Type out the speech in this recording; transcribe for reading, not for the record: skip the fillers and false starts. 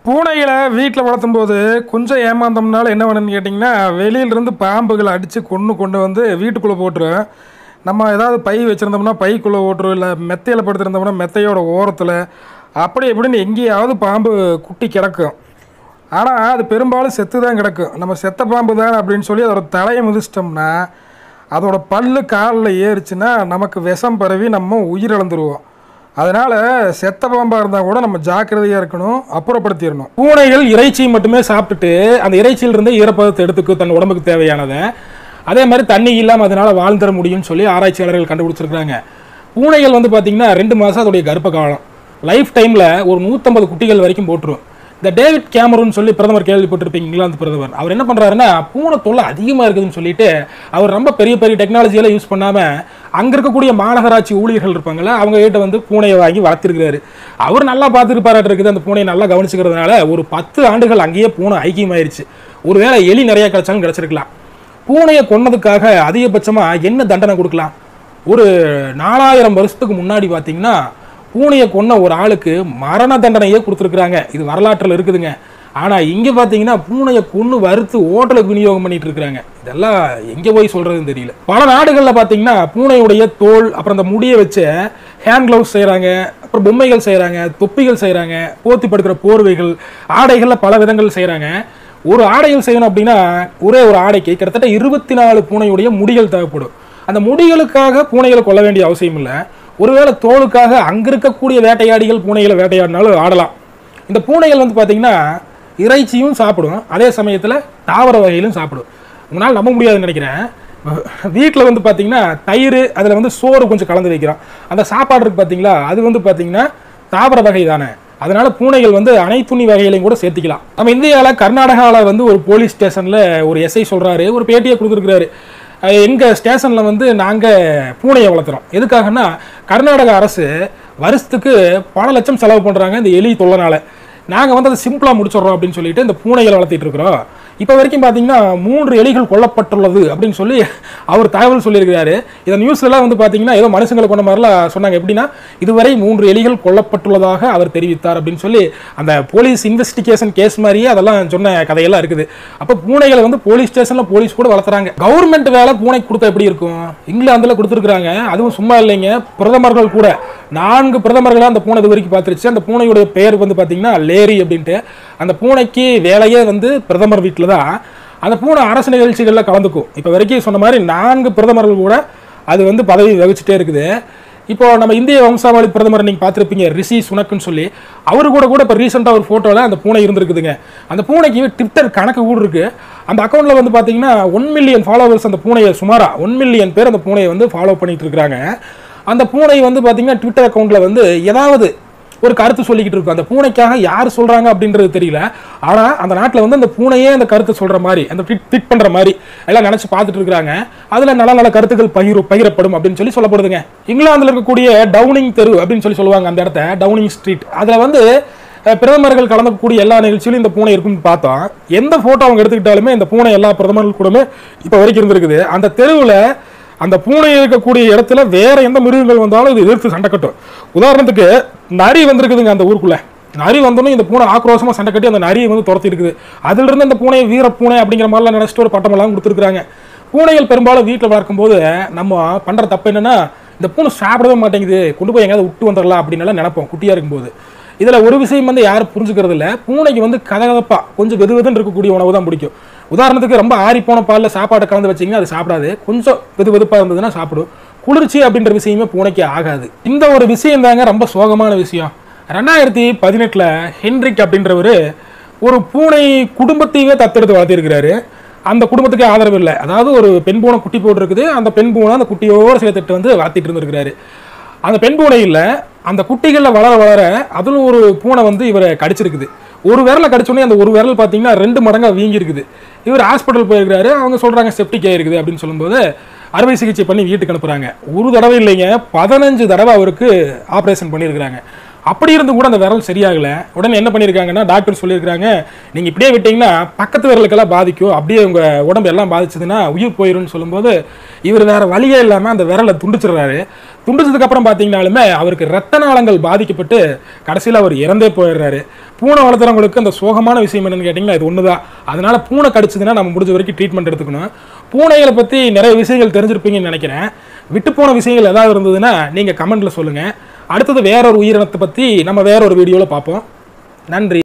பூனைகளை வீட்டில் வளர்த்தும்போது கொஞ்சம் ஏமாந்தோம்னால என்ன பண்ணுன்னு கேட்டிங்கன்னா, வெளியிலேருந்து பாம்புகளை அடித்து கொண்டு வந்து வீட்டுக்குள்ளே போட்டுரும். நம்ம ஏதாவது பை வச்சுருந்தோம்னா பைக்குள்ளே ஓட்டுரும், இல்லை மெத்தையில் படுத்துருந்தோம்னா மெத்தையோட ஓரத்தில் அப்படி எப்படின்னு எங்கேயாவது பாம்பு குட்டி கிடக்கும். ஆனால் அது பெரும்பாலும் செத்து தான் கிடக்கும். நம்ம செத்த பாம்பு தான் அப்படின்னு சொல்லி அதோட தலையை மிதிச்சிட்டோம்னா, அதோட பல்லு காலில் ஏறிச்சுன்னா நமக்கு விஷம் பரவி நம்ம உயிரிழந்துருவோம். அதனால் செத்த பாம்பாக இருந்தால் கூட நம்ம ஜாக்கிரதையாக இருக்கணும், அப்புறப்படுத்திடணும். பூனைகள் இறைச்சி மட்டுமே சாப்பிட்டுட்டு அந்த இறைச்சியிலிருந்து ஈரப்பதத்தை எடுத்துக்கும் தன் உடம்புக்கு தேவையானதை. அதே மாதிரி தண்ணி இல்லாமல் அதனால் வாழ்ந்துட முடியும்னு சொல்லி ஆராய்ச்சியாளர்கள் கண்டுபிடிச்சிருக்காங்க. பூனைகள் வந்து பார்த்திங்கன்னா 2 மாதம் அதோடைய கர்ப்ப காலம். லைஃப் டைமில் ஒரு 150 குட்டிகள் வரைக்கும் போட்டுரும். இந்த டேவிட் கேமரூன் சொல்லி பிரதமர் கேள்விப்பட்டிருப்பீங்க, இங்கிலாந்து பிரதமர். அவர் என்ன பண்ணுறாருன்னா, பூனை தொல்லை அதிகமாக இருக்குதுன்னு சொல்லிட்டு அவர் ரொம்ப பெரிய பெரிய டெக்னாலஜியெல்லாம் யூஸ் பண்ணாமல் அங்கே இருக்கக்கூடிய மாநகராட்சி ஊழியர்கள் இருப்பாங்களே அவங்க கிட்ட வந்து பூனையை வாங்கி வளர்த்துருக்கிறாரு. அவர் நல்லா பார்த்துருப்பாராட்டு இருக்குது. அந்த பூனையை நல்லா கவனிச்சுக்கிறதுனால ஒரு 10 ஆண்டுகள் அங்கேயே பூனை ஐக்கியமாயிருச்சு. ஒருவேளை எலி நிறையா கிடைச்சாலும் கிடச்சிருக்கலாம். பூனையை கொன்னதுக்காக அதிகபட்சமாக என்ன தண்டனை கொடுக்கலாம்? ஒரு 4000 வருஷத்துக்கு முன்னாடி பார்த்தீங்கன்னா பூனையை கொன்ன ஒரு ஆளுக்கு மரண தண்டனையே கொடுத்துருக்குறாங்க. இது வரலாற்றில் இருக்குதுங்க. ஆனால் இங்கே பார்த்தீங்கன்னா பூனையை கொன்று வறுத்து ஓட்டலுக்கு விநியோகம் பண்ணிட்டு இருக்கிறாங்க. இதெல்லாம் எங்கே போய் சொல்கிறதுன்னு தெரியல. பல நாடுகளில் பார்த்தீங்கன்னா பூனையுடைய தோல், அப்புறம் அந்த முடியை வச்சு ஹேண்ட் க்ளவுஸ் செய்கிறாங்க, அப்புறம் பொம்மைகள் செய்கிறாங்க, தொப்பிகள் செய்கிறாங்க, போத்தி படுக்கிற போர்வைகள், ஆடைகளில் பல விதங்கள் செய்கிறாங்க. ஒரு ஆடைகள் செய்யணும் அப்படின்னா ஒரே ஒரு ஆடைக்கு கிட்டத்தட்ட 24 பூனையுடைய முடிகள் தேவைப்படும். அந்த முடிகளுக்காக பூனைகளை கொள்ள வேண்டிய அவசியம் இல்லை. ஒருவேளை தோலுக்காக அங்கே இருக்கக்கூடிய வேட்டையாடிகள் பூனைகளை வேட்டையாடினாலும் ஆடலாம். இந்த பூனைகள் வந்து பார்த்தீங்கன்னா இறைச்சியும் சாப்பிடும், அதே சமயத்தில் தாவர வகையிலும் சாப்பிடும். உங்களால் நம்ப முடியாதுன்னு நினைக்கிறேன். வீட்டில் வந்து பார்த்தீங்கன்னா தயிர், அதில் வந்து சோறு கொஞ்சம் கலந்து வைக்கிறோம். அந்த சாப்பாடு இருக்குது பார்த்தீங்களா, அது வந்து பார்த்தீங்கன்னா தாவர வகை தானே. அதனால பூனைகள் வந்து அனைத்துணி வகைகளையும் கூட சேர்த்திக்கலாம். நம்ம இந்தியாவில் கர்நாடகாவில் வந்து ஒரு போலீஸ் ஸ்டேஷனில் ஒரு எஸ்ஐ சொல்கிறாரு, ஒரு பேட்டியை கொடுத்துருக்குறாரு. எங்கள் ஸ்டேஷனில் வந்து நாங்கள் பூனையை வளர்த்துறோம். எதுக்காகனா கர்நாடக அரசு வருஷத்துக்கு பல லட்சம் செலவு பண்ணுறாங்க இந்த எலி தொல்லைனால. நாங்கள் வந்து அதை சிம்பிளாக முடிச்சிடுறோம் அப்படின்னு சொல்லிட்டு இந்த பூனைகளை வளர்த்திட்டு இருக்கிறோம். இப்போ வரைக்கும் பார்த்தீங்கன்னா 3 எலிகள் கொல்லப்பட்டுள்ளது அப்படின்னு சொல்லி அவர் தகவல் சொல்லியிருக்கிறாரு. இதை நியூஸ்லாம் வந்து பார்த்தீங்கன்னா ஏதோ மனுஷங்களை கொண்ட மாதிரிலாம் சொன்னாங்க. எப்படின்னா இதுவரை 3 எலிகள் கொல்லப்பட்டுள்ளதாக அவர் தெரிவித்தார் அப்படின்னு சொல்லி அந்த போலீஸ் இன்வெஸ்டிகேஷன் கேஸ் மாதிரியே அதெல்லாம் சொன்ன கதையெல்லாம் இருக்குது. அப்போ பூனைகளை வந்து போலீஸ் ஸ்டேஷனில் போலீஸ் கூட வளர்த்துறாங்க. கவர்மெண்ட் வேலை பூனைக்கு கொடுத்தா எப்படி இருக்கும்? இங்கிலாந்தில் கொடுத்துருக்குறாங்க. அதுவும் சும்மா இல்லைங்க, பிரதமர்கள் கூட 4 பிரதமர்களாக அந்த பூனை இது வரைக்கும் பார்த்துருச்சு. அந்த பூனையுடைய பெயர் வந்து பார்த்தீங்கன்னா லேரி அப்படின்ட்டு. அந்த பூனைக்கு வேலையே வந்து பிரதமர் வீட்டில் தான். அந்த பூனை அரசு நிகழ்ச்சிகளில் கலந்துக்கும். இப்போ வரைக்கும் சொன்ன மாதிரி 4 பிரதமர்கள் கூட அது வந்து பதவி வகிச்சுட்டே இருக்குது. இப்போ நம்ம இந்திய வம்சாவளி பிரதமர் நீங்கள் பார்த்துருப்பீங்க, ரிஷி சுனக்குன்னு சொல்லி. அவரு கூட இப்போ ரீசெண்டாக ஒரு ஃபோட்டோவில் அந்த பூனை இருந்திருக்குதுங்க. அந்த பூனைக்கு ட்விட்டர் கணக்கு கூட இருக்குது. அந்த அக்கௌண்ட்டில் வந்து பார்த்தீங்கன்னா 1 மில்லியன் ஃபாலோவர்ஸ் அந்த பூனையை, சுமாராக 1 மில்லியன் பேர் அந்த பூனையை வந்து ஃபாலோ பண்ணிட்டு இருக்கிறாங்க. அந்த பூனை வந்து பார்த்தீங்கன்னா ட்விட்டர் அக்கௌண்ட்டில் வந்து ஏதாவது ஒரு கருத்து சொல்லிக்கிட்டு இருக்கும். அந்த பூனைக்காக யார் சொல்கிறாங்க அப்படின்றது தெரியல. ஆனால் அந்த நாட்டில் வந்து அந்த பூனையே அந்த கருத்தை சொல்கிற மாதிரி, அந்த ட்வீட் பண்ணுற மாதிரி எல்லாம் நினச்சி பார்த்துட்டு இருக்கிறாங்க. அதில் நல்ல நல்ல கருத்துக்கள் பகிரப்படும் அப்படின்னு சொல்லி சொல்லப்படுதுங்க. இங்கிலாந்தில் இருக்கக்கூடிய டவுனிங் தெரு அப்படின்னு சொல்லி சொல்லுவாங்க அந்த இடத்த, டவுனிங் ஸ்ட்ரீட். அதில் வந்து பிரதமர்கள் கலந்துக்கூடிய எல்லா நிகழ்ச்சியிலும் இந்த பூனை இருக்குன்னு பார்த்தோம். எந்த ஃபோட்டோ அவங்க எடுத்துக்கிட்டாலுமே இந்த பூனை எல்லா பிரதமர்கள் கூடமே இப்போ வரைக்கும் இருந்திருக்குது. அந்த தெருவில் அந்த பூனை இருக்கக்கூடிய இடத்துல வேற எந்த மிருகங்கள் வந்தாலும் இது எதிர்த்து சண்டை கட்டும். உதாரணத்துக்கு நரி வந்திருக்குதுங்க அந்த ஊருக்குள்ள. நரி வந்தோன்னே இந்த பூனை ஆக்ரோஷமாக சண்டை கட்டி அந்த நரியை வந்து துரத்தி இருக்குது. அதிலிருந்து அந்த பூனை வீர பூனை அப்படிங்கிற மாதிரிலாம் நினைச்சிட்டு ஒரு பட்டமெல்லாம் கொடுத்துருக்காங்க. பூனைகள் பெரும்பாலும் வீட்டில் வளர்க்கும்போது நம்ம பண்ணுற தப்பு என்னன்னா, இந்த பூனை சாப்பிடவே மாட்டேங்குது, கொண்டு போய் எங்கேயாவது விட்டு வந்துடலாம் அப்படின்னு நினைப்போம் குட்டியாக இருக்கும்போது. இதில் ஒரு விஷயம் வந்து யாரும் புரிஞ்சுக்கிறது இல்லை. பூனைக்கு வந்து கதகதப்பாக கொஞ்சம் வெதுவெதுன்னு இருக்கக்கூடிய உணவு தான் பிடிக்கும். உதாரணத்துக்கு ரொம்ப ஆறிப்போன பாலில் சாப்பாடு கலந்து வச்சிங்கன்னா அது சாப்பிடாது. கொஞ்சம் வெதுவெதுப்பாக இருந்ததுன்னா சாப்பிடும். குளிர்ச்சி அப்படின்ற விஷயமே பூனைக்கு ஆகாது. இந்த ஒரு விஷயம் தாங்க ரொம்ப சோகமான விஷயம். 2018 ஹென்ரிக் அப்படின்றவர் ஒரு பூனை குடும்பத்தையே தத்தெடுத்து வளர்த்திருக்கிறாரு. அந்த குடும்பத்துக்கு ஆதரவு இல்லை. அதாவது ஒரு பெண் பூனை குட்டி போட்டுருக்குது. அந்த பெண் பூனை அந்த குட்டியோடு சேர்த்துட்டு வந்து வளர்த்திட்டு இருந்திருக்கிறாரு. அந்த பெண் பூனை இல்லை, அந்த குட்டிகளில் வளர வளர அதில் ஒரு பூனை வந்து இவரை கடிச்சிருக்குது. ஒரு விரலை கடிச்சோடனே அந்த ஒரு விரல் பார்த்தீங்கன்னா 2 மடங்காக வீங்கி இருக்குது. இவர் ஹாஸ்பிட்டல் போயிருக்கிறாரு. அவங்க சொல்கிறாங்க செப்டிக் ஆகிருக்குது அப்படின்னு சொல்லும்போது அறுவை சிகிச்சை பண்ணி வீட்டுக்கு அனுப்புகிறாங்க. ஒரு தடவை இல்லைங்க, 15 தடவை அவருக்கு ஆப்ரேஷன் பண்ணியிருக்கிறாங்க. அப்படி இருந்து கூட அந்த விரல் சரியாகலை. உடனே என்ன பண்ணியிருக்காங்கன்னா டாக்டர் சொல்லியிருக்காங்க, நீங்கள் இப்படியே விட்டீங்கன்னா பக்கத்து விரலுக்கெல்லாம் பாதிக்கும், அப்படியே உங்கள் உடம்பு எல்லாம் பாதிச்சதுன்னா உயிர் போயிடும்னு சொல்லும்போது இவர் வேறு வழியே இல்லாமல் அந்த விரலை துண்டிச்சிடுறாரு. துண்டிச்சதுக்கு அப்புறம் பார்த்தீங்கன்னாலுமே அவருக்கு ரத்த நாளங்கள் பாதிக்கப்பட்டு கடைசியில் அவர் இறந்தே போயிடுறாரு. பூனை வளர்த்துறவங்களுக்கு அந்த சோகமான விஷயம் என்னன்னு கேட்டிங்கன்னா இது ஒன்று தான். அதனால பூனை கடிச்சதுன்னா நம்ம முடிஞ்ச வரைக்கும் ட்ரீட்மெண்ட் எடுத்துக்கணும். பூனைகளை பற்றி நிறைய விஷயங்கள் தெரிஞ்சிருப்பீங்கன்னு நினைக்கிறேன். விட்டு போன விஷயங்கள் ஏதாவது இருந்ததுன்னா நீங்கள் கமெண்ட்டில் சொல்லுங்கள். அடுத்தது வேற ஒரு உயிரினத்தை பற்றி நம்ம வேற ஒரு வீடியோவில் பார்ப்போம். நன்றி.